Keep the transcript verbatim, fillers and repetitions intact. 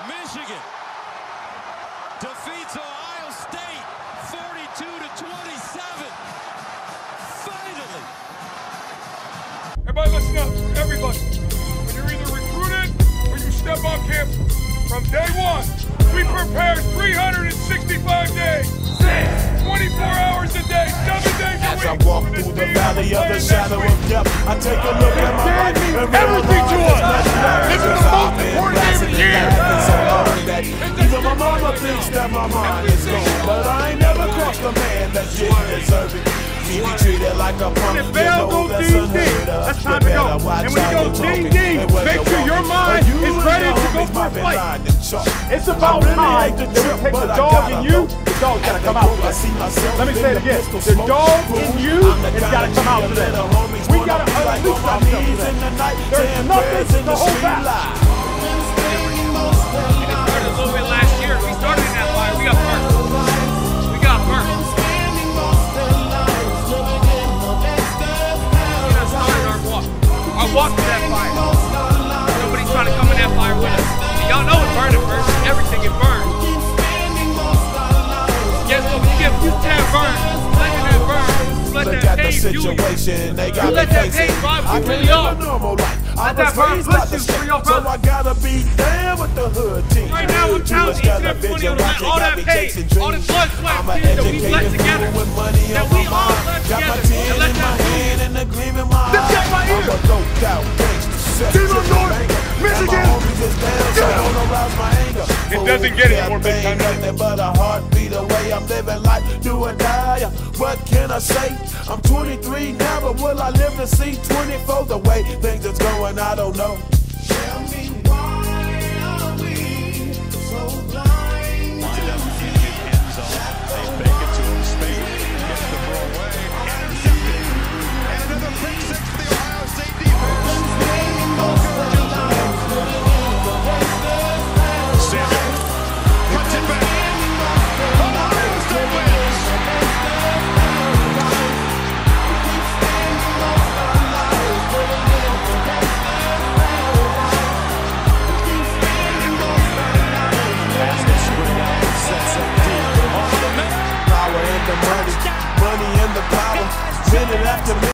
Michigan defeats Ohio State forty-two to twenty-seven. Finally. Everybody listen up, everybody. When you're either recruited or you step on campus, from day one, we prepared three hundred sixty-five days, twenty-four hours a day, seven days a As week. I walk through the valley of the shadow of death, I take a look at my life and everything to us. This is the most important game of the year. Even my mama thinks that my mind is gone, but I ain't never crossed a man that didn't deserve it. Me be treated like a punk, If you bell know goes that's ding unheard ding, of. that's You time to go. better watch And when it how goes you ding talking ding, and where make you sure your walking. mind You is and ready your to go homies for a might be fight. lying to chalk. It's about I really time hate to that we trip, take but the I dog gotta in you. go. The dog's gotta At come the out door, I today. see myself Let me in say it the again. pistol The smoke. dog in you I'm the has kind gotta of come out G today. that the homies We wanna gotta be like unleash on my ourselves knees today. in the night, There's saying nothing prayers in to the hold street back. live. It started a little bit last year. We started in that fire. We got burnt. We got burnt. We done started our walk. Our walk to that fire. Nobody's trying to come in that fire with us. Y'all know it's burning first. Everything is burned. Guess what? When you get used to that burn, let it burn. Let Look that at the pain fuel you. situation, they got You me let that facing. pain drive you I really can't off. live a normal life. I Let that was burn raised push by the you for street, your so brother. I gotta be down with the hood team. Right now, I'm Too telling much you, each and television every one of you, watching all got that me pain, chasing all dreams. the blood, sweat, I'm and an tears that we educated bled fool together, with money that on we my all mind. bled Got my together, tin and let in my that hand and a gleam in my This guy eye. right here. I'm a doped out gangster. Team up north, Michigan. It doesn't get any more big time than that. But a heartbeat away, I'm living life, do or die. What can I say? I'm twenty-three now, but will I live to see twenty-four? The way things is going, I don't know. Tell me